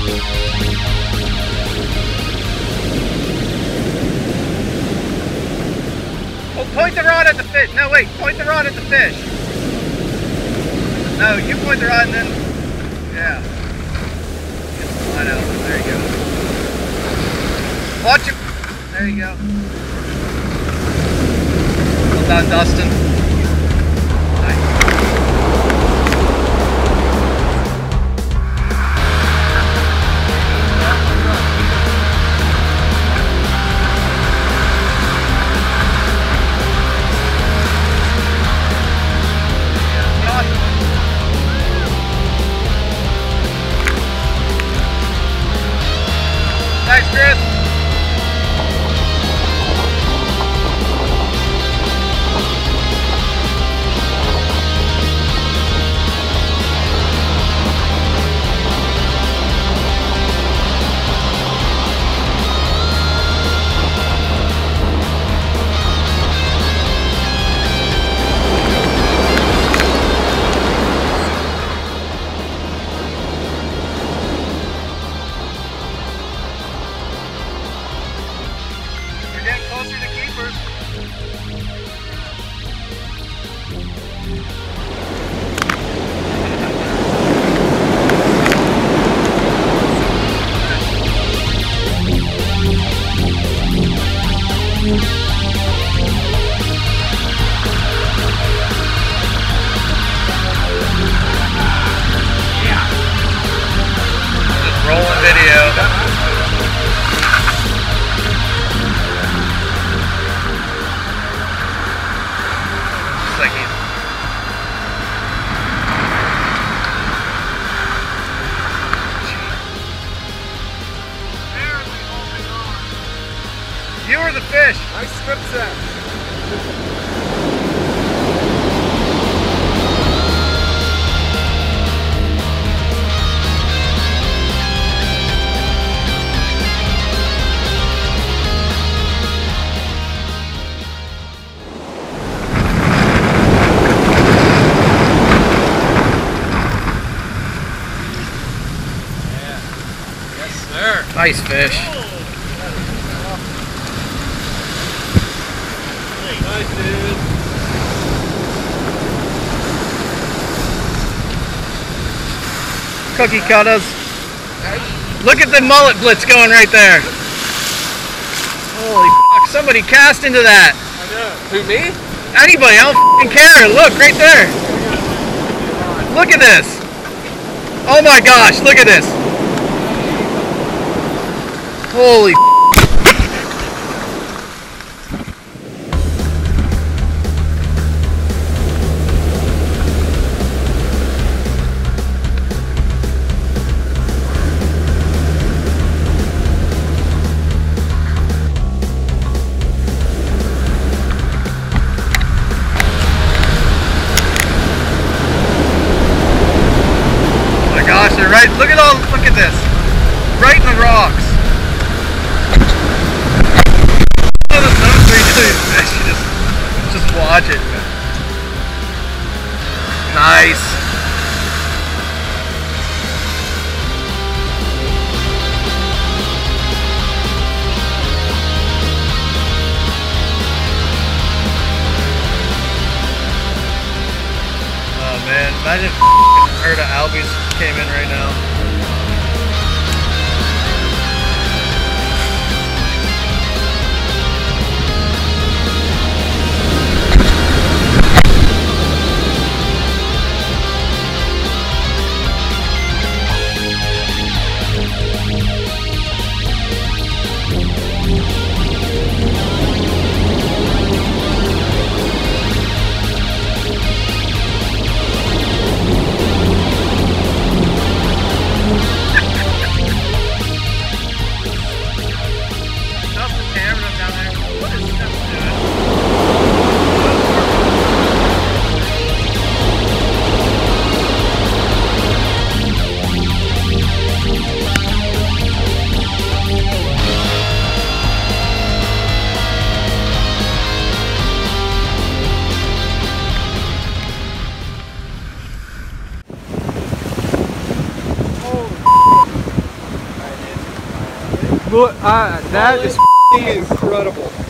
Oh, point the rod at the fish. No, wait, point the rod at the fish. No, you point the rod and then, yeah. Get the line out. There you go. Watch it. There you go. Well done, Dustin. Thanks, Chris. Closer to keepers. Yeah. Just rolling video. Like he's barely holding on. You were the fish. Nice strip set. Nice fish. Nice, dude. Cookie cutters. Look at the mullet blitz going right there. Holy fuck, somebody cast into that. I know. Who, me? Anybody, I don't fucking care. Look, right there. Look at this. Oh my gosh, look at this. Holy oh my gosh, they're right. Look at this. Right in the rocks. Just watch it. Nice. Oh man, imagine if a herd of albies came in right now. That is incredible.